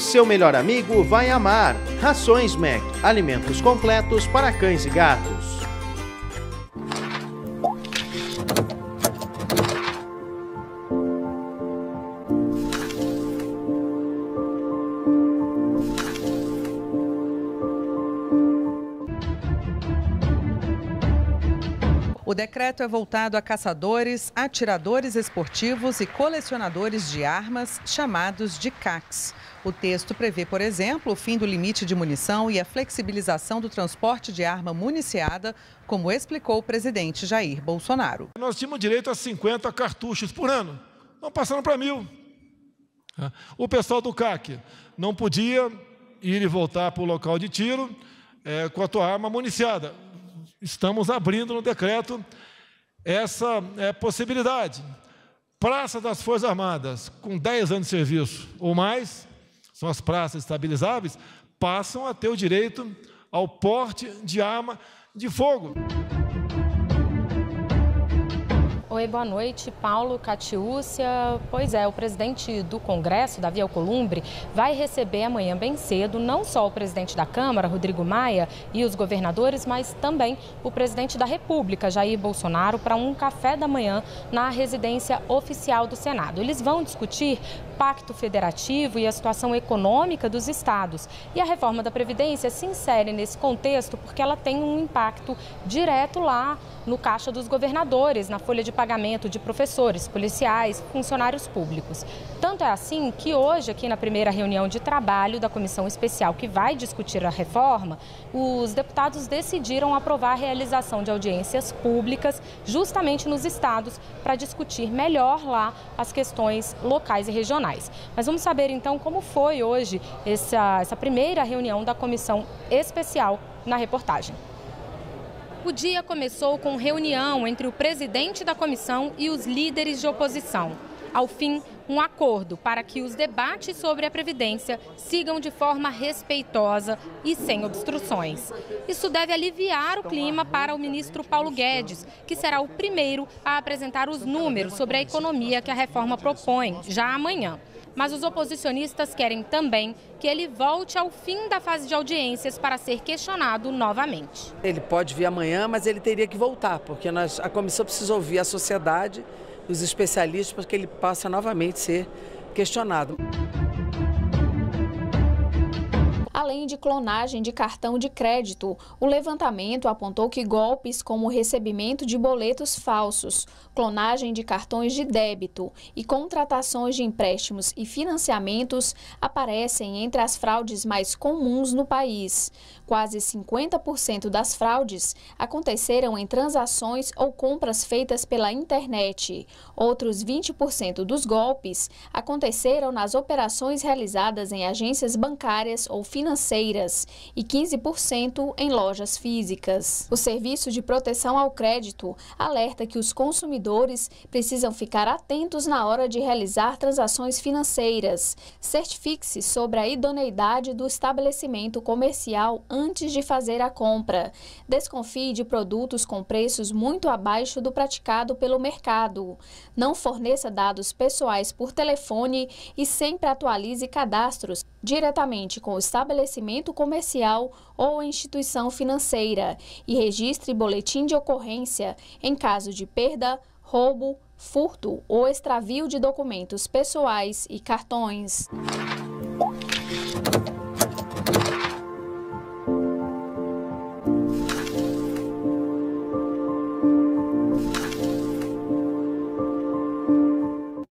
seu melhor amigo vai amar. Rações Mac, alimentos completos para cães e gatos. O decreto é voltado a caçadores, atiradores esportivos e colecionadores de armas, chamados de CACs. O texto prevê, por exemplo, o fim do limite de munição e a flexibilização do transporte de arma municiada, como explicou o presidente Jair Bolsonaro. Nós tínhamos direito a 50 cartuchos por ano, não passando para 1.000. O pessoal do CAC não podia ir e voltar para o local de tiro com a tua arma municiada. Estamos abrindo no decreto essa possibilidade. Praça das Forças Armadas, com 10 anos de serviço ou mais, são as praças estabilizáveis, passam a ter o direito ao porte de arma de fogo. Oi, boa noite, Paulo, Catiúcia. Pois é, o presidente do Congresso, Davi Alcolumbre, vai receber amanhã bem cedo não só o presidente da Câmara, Rodrigo Maia, e os governadores, mas também o presidente da República, Jair Bolsonaro, para um café da manhã na residência oficial do Senado. Eles vão discutir pacto federativo e a situação econômica dos estados. E a reforma da Previdência se insere nesse contexto porque ela tem um impacto direto lá no caixa dos governadores, na folha de pagamento de professores, policiais, funcionários públicos. Tanto é assim que hoje, aqui na primeira reunião de trabalho da comissão especial que vai discutir a reforma, os deputados decidiram aprovar a realização de audiências públicas justamente nos estados para discutir melhor lá as questões locais e regionais. Mas vamos saber então como foi hoje essa primeira reunião da comissão especial na reportagem. O dia começou com reunião entre o presidente da comissão e os líderes de oposição. Ao fim, um acordo para que os debates sobre a Previdência sigam de forma respeitosa e sem obstruções. Isso deve aliviar o clima para o ministro Paulo Guedes, que será o primeiro a apresentar os números sobre a economia que a reforma propõe, já amanhã. Mas os oposicionistas querem também que ele volte ao fim da fase de audiências para ser questionado novamente. Ele pode vir amanhã, mas ele teria que voltar, porque a comissão precisa ouvir a sociedade, os especialistas, para que ele possa novamente ser questionado. Além de clonagem de cartão de crédito, o levantamento apontou que golpes como o recebimento de boletos falsos, clonagem de cartões de débito e contratações de empréstimos e financiamentos aparecem entre as fraudes mais comuns no país. Quase 50% das fraudes aconteceram em transações ou compras feitas pela internet. Outros 20% dos golpes aconteceram nas operações realizadas em agências bancárias ou financeiras e 15% em lojas físicas. O Serviço de Proteção ao Crédito alerta que os consumidores precisam ficar atentos na hora de realizar transações financeiras. Certifique-se sobre a idoneidade do estabelecimento comercial antes de fazer a compra. Desconfie de produtos com preços muito abaixo do praticado pelo mercado. Não forneça dados pessoais por telefone e sempre atualize cadastros diretamente com o estabelecimento comercial ou instituição financeira e registre boletim de ocorrência em caso de perda, roubo, furto ou extravio de documentos pessoais e cartões.